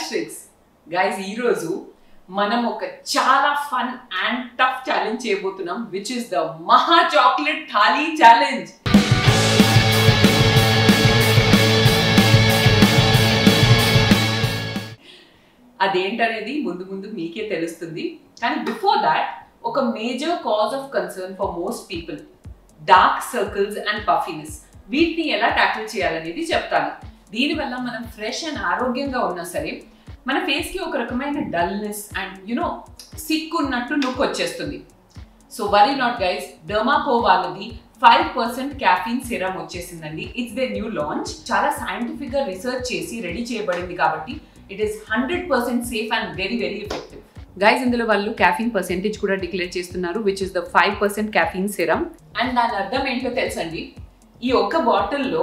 Tricks guys. ఈ రోజు మనం ఒక చాలా ఫన్ అండ్ టఫ్ ఛాలెంజ్ చేయబోతున్నాం, which is the maha chocolate thali challenge. అదేంటనేది ముందు ముందు మీకే తెలుస్తుంది. కానీ బిఫోర్ దాట్, ఒక major cause of concern for most people, dark circles and puffiness, వీటిని ఎలా ట్యాకిల్ చేయాలనేది చెప్తాను. దీనివల్ల మనం ఫ్రెష్ అండ్ ఆరోగ్యంగా ఉన్నా సరే మన ఫేస్ కి ఒక రకమైన డల్నెస్ అండ్ సిక్ ఉన్నట్టు లుక్ వచ్చేస్తుంది. So worry not guys, Dermaco వాళ్ళది 5% క్యాఫీన్ సిరమ్ వచ్చేసిందండి. It's the new launch. చాలా సైంటిఫిక్ గా రీసెర్చ్ చేసి రెడీ చేయబడింది కాబట్టి it is 100% safe and very very effective. Guys, ఇందులో వాళ్ళు క్యాఫీన్ పర్సెంటేజ్ కూడా డిక్లేర్ చేస్తున్నారు, which is the 5% caffeine serum. And దాని అర్థం ఏంటో తెలుసండి, ఈ ఒక్క బాటిల్లో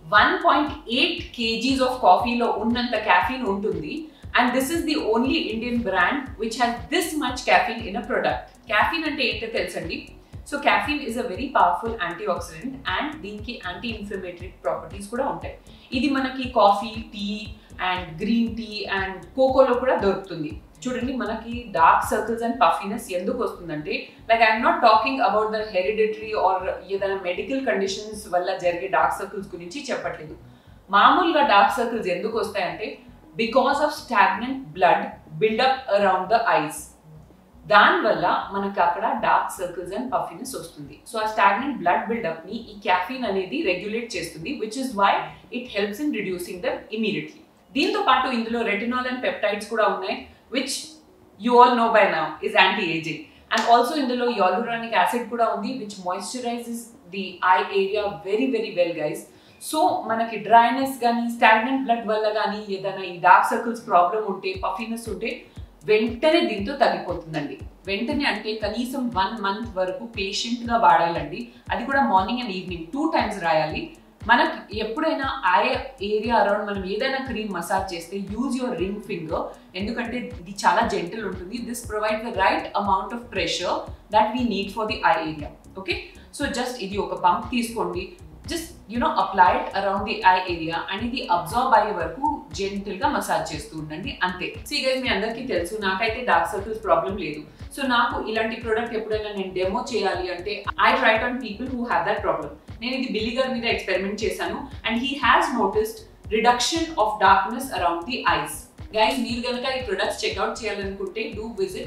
1.8 kgs ఆఫ్ కాఫీలో ఉన్నంత క్యాఫీన్ ఉంటుంది. And this is the only Indian brand which has this much caffeine in a product. Caffeine అంటే ఏంటో తెలుసండి. So caffeine is a very powerful anti oxidant and దీనికి యాంటీ ఇన్ఫ్లమేటరీ ప్రాపర్టీస్ కూడా ఉంటాయి. ఇది మనకి coffee, tea and green tea and కోకోలో కూడా దొరుకుతుంది. చూడండి, మనకి డార్క్ సర్కిల్స్ అండ్ పఫీనెస్ ఎందుకు వస్తుందంటే, like I'm not talking about the hereditary or ఏదైనా మెడికల్ కండిషన్స్ వల్ల జరిగే డార్క్ సర్కిల్స్ గురించి చెప్పట్లేదు. మామూలుగా డార్క్ సర్కిల్స్ ఎందుకు వస్తాయంటే, because of stagnant blood buildup around the eyes. దానివల్ల మనకి అక్కడ డార్క్ సర్కిల్స్ అండ్ పఫీనెస్ వస్తుంది. సో ఆ స్టాగ్నెంట్ బ్లడ్ బిల్డప్ ని ఈ క్యాఫీన్ అనేది రెగ్యులేట్ చేస్తుంది, which is why it helps in reducing them immediately. దీంతో పాటు ఇందులో రెటినాల్ అండ్ పెప్టైడ్స్ కూడా ఉన్నాయి, which you all know by now is anti-aging. And also ఇందులో hyaluronic acid కూడా ఉంది, which moisturizes the eye area very very well guys. So మనకి dryness కానీ స్టాగ్నెంట్ బ్లడ్ వల్ల కానీ ఏదైనా ఈ డార్క్ సర్కిల్స్ ప్రాబ్లం ఉంటే, పఫీనెస్ ఉంటే వెంటనే దీంతో తగ్గిపోతుందండి. వెంటనే అంటే కనీసం 1 month వరకు పేషెంట్గా వాడాలండి. అది కూడా మార్నింగ్ అండ్ ఈవినింగ్ 2 times రాయాలి. మనకి ఎప్పుడైనా ఐ ఏరియా అరౌండ్ మనం ఏదైనా క్రీమ్ మసాజ్ చేస్తే యూజ్ యువర్ రింగ్ ఫింగర్, ఎందుకంటే ఇది చాలా జెంటల్ ఉంటుంది. This provide the right amount of pressure that we need for the eye area. Okay, so just ఇది ఒక పంప్ తీసుకోండి, just apply it around the eye area and ఇది absorb అయ్యే వరకు జెంటల్ గా మసాజ్ చేస్తూ ఉండండి, అంతే. సీ గైస్, మీ అందరికీ తెలుసు నాకైతే డార్క్ సర్కిల్స్ ప్రాబ్లం లేదు. సో నాకు ఇలాంటి ప్రోడక్ట్ ఎప్పుడైనా నేను డెమో చేయాలి అంటే I try on people who have that problem. నేను ఇది బిల్లీ గారి మీద ఎక్స్పెరిమెంట్ చేశాను and he has noticed reduction of darkness around the eyes. Guys, మీరు కనుక ఈ ప్రొడక్ట్స్ చెక్అవుట్ చేయాలనుకుంటే డూ విజిట్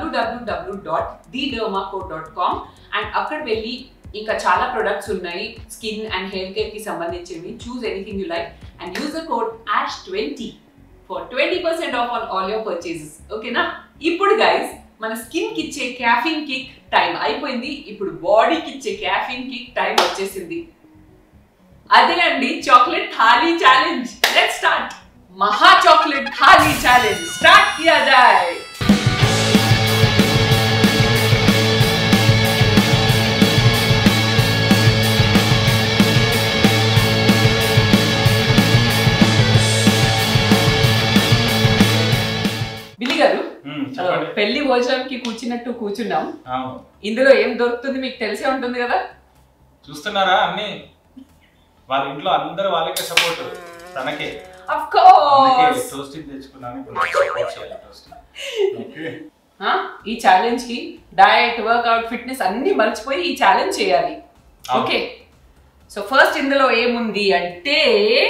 www.thedermaco.com అండ్ అక్కడ వెళ్ళి ఇంకా చాలా ప్రొడక్ట్స్ ఉన్నాయి స్కిన్ అండ్ హెయిర్ కేర్ కి సంబంధించినవి. Choose anything you like and use the code ASH20 for 20% off on all your purchases. ఓకేనా? ఇప్పుడు గైస్, మన స్కిన్ కి ఇచ్చే క్యాఫీన్ కిక్ టైం అయిపోయింది. ఇప్పుడు బాడీకి ఇచ్చే క్యాఫీన్ కిక్ టైం వచ్చేసింది. అదే అండి chocolate thali challenge. Let's start. Maha chocolate thali challenge start కియా జాయ్. పెళ్లి భోజనానికి కూర్చున్నట్టు కూర్చున్నాం. ఇందులో ఏం దొరుకుతుంది మీకు తెలిసే ఉంటుంది కదా. చూస్తున్నారా? అన్ని వాళ్ళ ఇంట్లో అందరూ వాళ్ళకే సపోర్ట్, తనకే. ఆఫ్ కోర్స్ టోస్టింగ్ తెచ్చుకున్నాను. ఈ ఛాలెంజ్ కి డయట్, వర్క్అవుట్, ఫిట్నెస్ అన్ని మర్చిపోయి ఈ ఛాలెంజ్ చేయాలి. ఓకే, సో ఫస్ట్ ఇందులో ఏముంది అంటే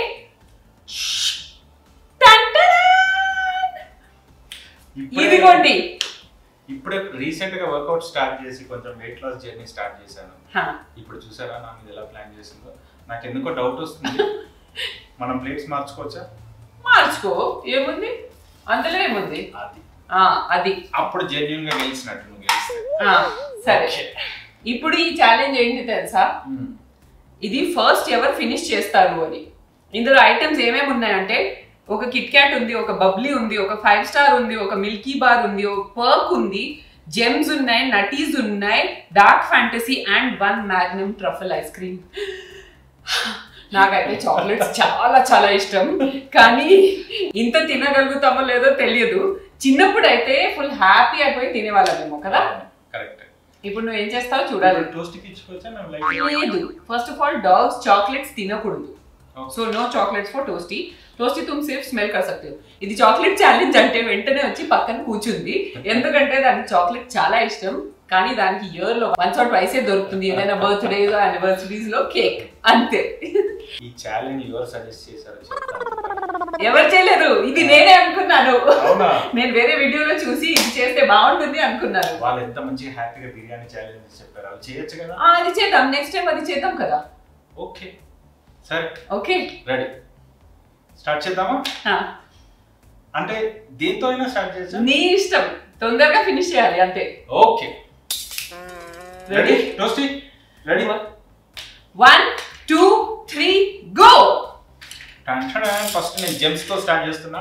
ఇదిగోండి. ఇప్పుడే రీసెంట్ గా వర్కౌట్ స్టార్ట్ చేసి కొంచెం వెయిట్ లాస్ జర్నీ స్టార్ట్ చేశాను. ఇప్పుడు చూసారా నా మీద ఎలా ప్లాన్ చేసిందో? నాకు ఎందుకో డౌట్ వస్తుంది. మనం ప్లేట్స్ మార్చుకోవచ్చా? మార్చుకో, ఏముంది అందులో, ఏముంది అది. అప్పుడు జెన్యూన్ గా గెలిచినట్టు నువ్వు గెలిస్తే. సరే, ఇప్పుడు ఈ ఛాలెంజ్ ఏంటి తెలుసా? ఇది ఫస్ట్ ఎవరు ఫినిష్ చేస్తారు అని. ఇందులో ఐటమ్స్ ఏమేమి ఉన్నాయంటే, ఒక కిట్ క్యాట్ ఉంది, ఒక బబ్లీ ఉంది, ఒక 5 స్టార్ ఉంది, ఒక మిల్కీ బార్ ఉంది, ఒక పర్క్ ఉంది, జెమ్స్ ఉన్నాయి, నటీస్ ఉన్నాయి, dark fantasy and 1 Magnum truffle ice cream. నాకైతే చాక్లెట్స్ చాలా చాలా ఇష్టం, కానీ ఇంత తినగలుగుతామో లేదో తెలియదు. చిన్నప్పుడు అయితే ఫుల్ హ్యాపీ అయిపోయి తినేవాళ్ళమేమో కదా. ఇప్పుడు నువ్వు ఏం చేస్తావు చూడాలి. లేదు, first of all dogs chocolates తినకూడదు. So no chocolates for Toasty. Toasty तुम सिर्फ స్మెల్ कर सकते हो. ఇది చాక్లెట్ ఛాలెంజ్ అంటే వెంటనే వచ్చి పక్కన కూర్చుంది, ఎందుకంటే దానికి చాక్లెట్ చాలా ఇష్టం. కానీ దానికి ఇయర్ లో వన్స్ ఆర్ ట్వైస్ దొరుకుతుంది, ఏదైనా బర్త్డేస్ యానివర్సరీస్ లో కేక్, అంతే. ఈ ఛాలెంజ్ ఎవరు సజెస్ట్ చేశారు? ఎవరు చేయలేదు, ఇది నేనే అనుకున్నాను. నేను వేరే వీడియోలో చూసి ఇది చేస్తే బాగుంటుంది అనుకున్నాను. వాళ్ళు ఎంత మంచి హ్యాపీగా బిర్యానీ ఛాలెంజ్ చెప్పారు, అది చేయొచ్చు కదా. అది చేద్దాం, నెక్స్ట్ టైం అది చేద్దాం కదా. ఓకే సరే, ఓకే రెడీ, స్టార్ట్ చేద్దామా? అంటే దేంతో అయినా స్టార్ట్ చేయొచ్చు, నీ ఇష్టం, తొందరగా ఫినిష్ చేయాలి అంతే. Okay ready, Toasty ready. 1 2 3 go. First నేను జెమ్స్ తో స్టార్ట్ చేస్తున్నా.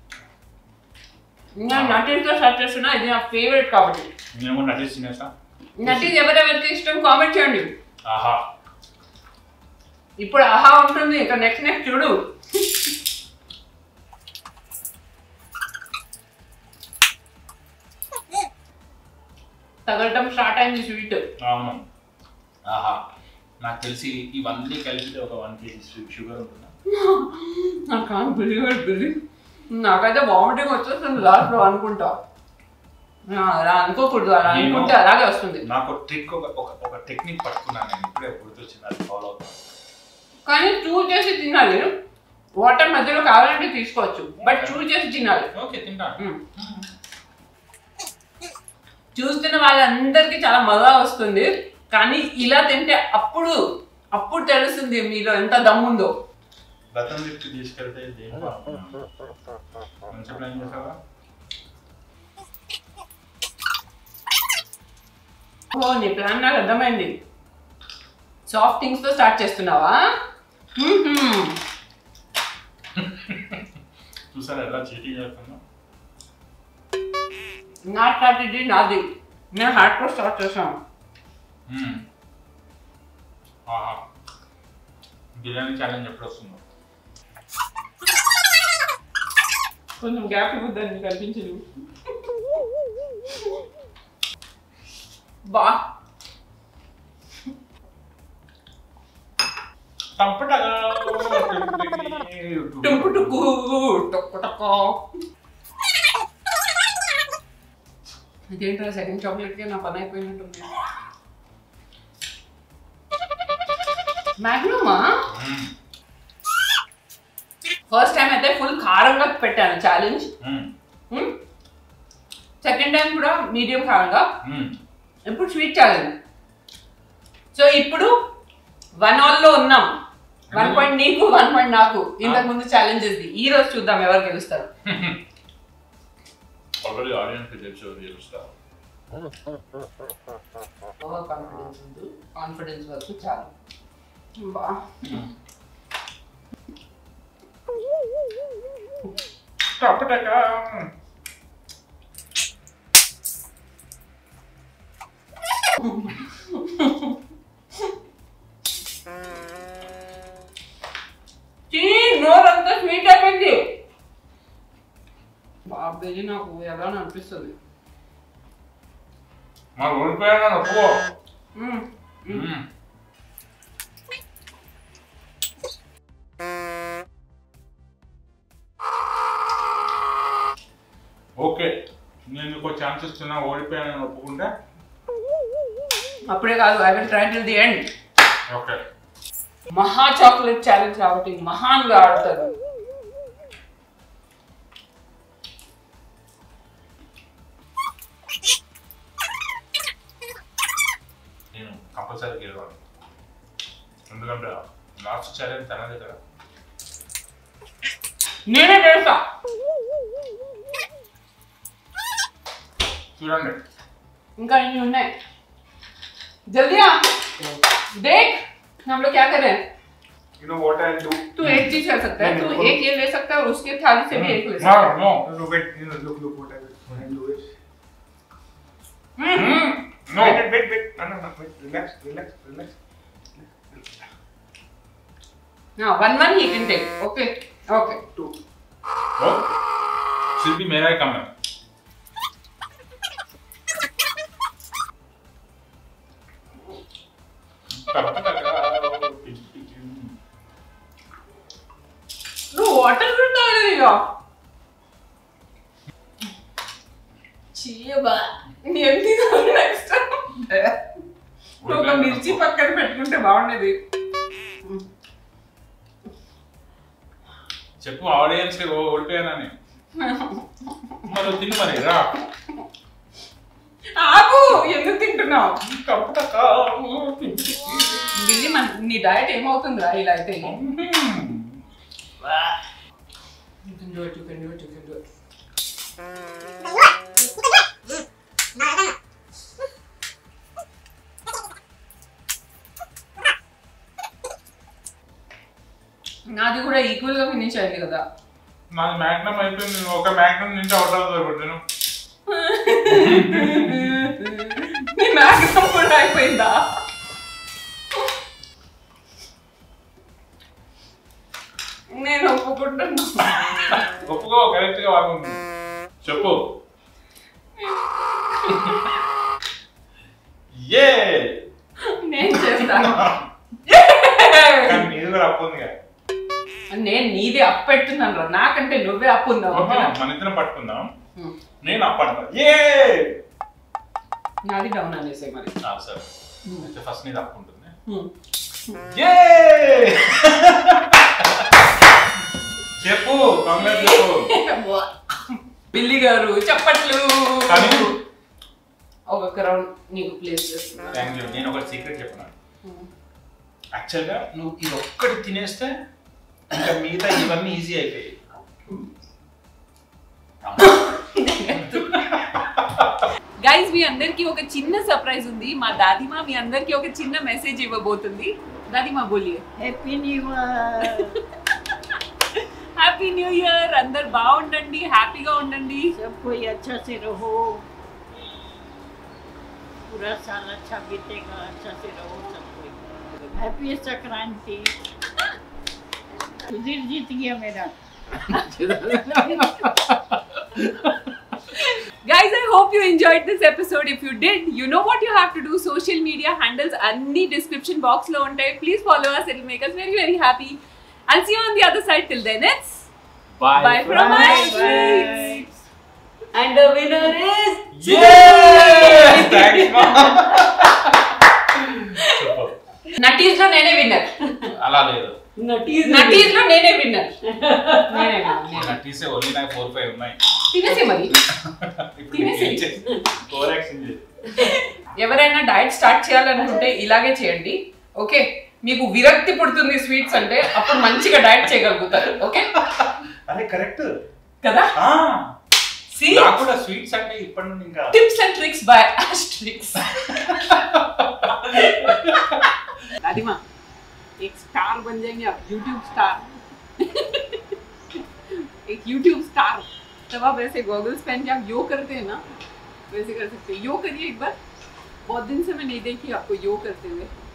నేను నటీస్ తో స్టార్ట్ చేస్తున్నా, ఇది నా ఫేవరెట్ కాబట్టి. నేను నటీస్ తినేసా. నటీస్ ఎవరెవరికి ఇష్టం కామెంట్ చేయండి. ఆహా, ఇప్పుడు ఆహా ఉంటుంది, ఇక నెక్స్ట్ చూడు. తగలటం స్టార్ట్ అయింది స్వీట్. అవును, ఆహా, నాకు తెలిసి ఇవన్నీ కలిపితే ఒక 1 kg షుగర్ ఉంటుందా? నాకైతే వామిటింగ్ వచ్చేస్తుంది లాస్ట్ లో అనుకుంటా. అలా అనుకోకూడదు, అలా అనుకుంటే అలాగే వస్తుంది. నాకు ట్రిక్, ఒక టెక్నిక్ పట్టుకున్నాను నేను, ఇప్పుడే గుర్తొచ్చింది, అది ఫాలో అవుతాను. కానీ చూస్ చేసి తినాలి. వాటర్ మధ్యలో కావాలంటే తీసుకోవచ్చు, బట్ చూస్ చేసి తినాలి. ఓకే, తింటాను. చూస్తున్న వాళ్ళందరికీ చాలా మజా వస్తుంది, కానీ ఇలా తింటే అప్పుడు తెలుస్తుంది మీలో ఎంత దమ్ముందో. గతం వ్యక్తి తీసుకెళ్తే మంచి ప్లాన్ చేసావా? ఓ, నీ ప్లాన్ నాకు అర్థమైంది. సాఫ్ట్ థింగ్స్ తో స్టార్ట్ చేస్తున్నావా? చూసారా ఎలా చీటింగ్ చేస్తున్నా? నా స్ట్రాటజీ నాది, నేను హార్డ్ తో స్టార్ట్ చేశాను. బిర్యానీ ఛాలెంజ్ ఎప్పుడు వస్తుందో? కొంచెం గ్యాప్ ఇవ్వద్దని కనిపించదు. బా ఇదేంటో సెకండ్ చాక్లెట్ కి నా పని అయిపోయినట్టుంది. మ్యాగ్నమా? ఫస్ట్ టైం అయితే ఫుల్ కారంగా పెట్టాను ఛాలెంజ్. సెకండ్ టైం కూడా మీడియం కారంగా, ఇప్పుడు స్వీట్ ఛాలెంజ్. సో ఇప్పుడు 1-all లో ఉన్నాం. 1 point నీకు, 1 point నాకు. ఇంతకు ముందు ఛాలెంజెస్ ఈ రోజు చూద్దాం ఎవరు గెలుస్తారు. ఆల్రెడీ ఆడియన్స్ కి తెలుసు ఎవరు గెలుస్తారు. ఓవర్ కాన్ఫిడెన్స్ ఉంది, కాన్ఫిడెన్స్ వరకు చాలు. బా టపటకా నోరంతా స్వీట్ అయిపోయింది. బాబేజీ నాకు ఎలా అనిపిస్తుంది. మా ఓడిపోయాను ఒప్పుకో. ఓకే, నేను ఇంకో ఛాన్స్ ఇస్తున్నా, ఓడిపోయాను ఒప్పుకుంటే. అప్పుడే కాదు, I will try till the end. Okay, maha chocolate challenge కాబట్టి మహాన్గా ఆడతారు. నేను కంపల్సరీ గెలవాలి, ఎందుకంటే లాస్ట్ ఛాలెంజ్ తనదే కదా. నేనే చేస్తా. చూడండి, ఇంకా ఇన్ని ఉన్నాయి. जल्दी आ, देख हम लोग क्या कर रहे हैं. You know what I'll do? तू एक चीज कर सकता है, तू एक ये ले सकता है और उसके थाली से भी एक ले सकता है. No, wait, look what I'll do is. No, wait, no, relax. Now, 1 he can take. Okay. 2. Oh, should be मेरा ही काम है. వాటర్ కూడా తాగలేదుగా. చీయబా ఏంటి నెక్స్ట్ ఒక మిర్చి పక్కన పెట్టుకుంటే బాగుండేది. చెప్పు ఆడియన్స్ ఓడిపోయానని. మరి తిని మరి రా. ఆగు, ఎందుకు తింటున్నావు? బిల్లి నీ డయట్ ఏమవుతుందిరా ఇలా అయితే? నాది కూడా ఈక్వల్ గా ఫినిష్ అయింది కదా. నాది మ్యాగ్నమ్ అయిపోయింది. ఒక మ్యాగ్నమ్ నుంచి అవుట్ అవుతుంది. నీ మ్యాగ్నమ్ కూడా అయిపోయిందా? నేను ఒప్పుకుంటున్నా. ఒప్పుకో, కరెక్ట్ గా వాడుకుంటుంది. చెప్పు. నేను చేస్తాను. నీది కూడా అప్పు ఉంది. నేను నీది అప్పు పెడుతున్నాను రా, నాకంటే నువ్వే అప్పు ఉందావు. మన ఇద్దరం పట్టుకుందాం. నేను అప్పు అంటా. నాది డౌన్ అనేసే మరి. సరే, ఫస్ట్ నీది అప్పు ఉంటుంది. చెప్పు, కాంగ్రెస్ చెప్పు. బిల్లి గారు చప్పట్లు. ఒక రౌండ్ నీకు ప్లేస్ చేస్తున్నా. Thank you. నేను ఒక సీక్రెట్ చెప్పినాను. యాక్చువల్గా నువ్వు ఇది ఒక్కటి తినేస్తే ఇంకా మిగతా ఇవన్నీ ఈజీ అయిపోయాయి. గైస్, మీ అందరికి ఒక చిన్న సర్ప్రైజ్ ఉంది. మా దాదిమా మీ అందరికి ఒక చిన్న మెసేజ్ ఇవ్వబోతుంది. దాదిమా బోలియే. Happy new year. Happy new year. అందరు బాగుండండి, హ్యాపీగా ఉండండి. सब कोई अच्छा से रहो, पूरा साल अच्छा बीतेगा, अच्छा से रहो सब कोई. हैप्पी संक्रांति. सुधीर जीत गया मेरा. Guys, I hope you enjoyed this episode. If you did, you know what you have to do. Social media handles anni description box lo untayi. Please follow us. It will make us very, very happy. I'll see you on the other side. Till then, it's bye from us. And the winner is Thanks, mom. Nutties lo nene winner. అలా లేదు. Nutties lo nene winner. నటీసే only నాకు 4-5 ఉన్నాయి. తినేసే మరి. తినేసే. Over action చేయి. ఎవరైనా డైట్ స్టార్ట్ చేయాలనుకుంటే ఇలాగే చేయండి. ఓకే, మీకు విరక్తి పుడుతుంది స్వీట్స్ అంటే, అప్పుడు మంచిగా డైట్ చేయగలుగుతారు. ఓకే, అరే కరెక్ట్ కదా? నాకు కూడా స్వీట్స్ అంటే ఇప్పటి నుండి ఇంకా tips and tricks by Asterix. Dadima एक स्टार बन जाएंगे आप, यूट्यूब स्टार. एक यूट्यूब स्टार. तब आप ऐसे गॉगल्स पहन के आप योग करते हैं ना, वैसे कर सकते हैं. योग करिए एक बार. बहुत दिन से मैं नहीं देखी आपको योग करते हुए.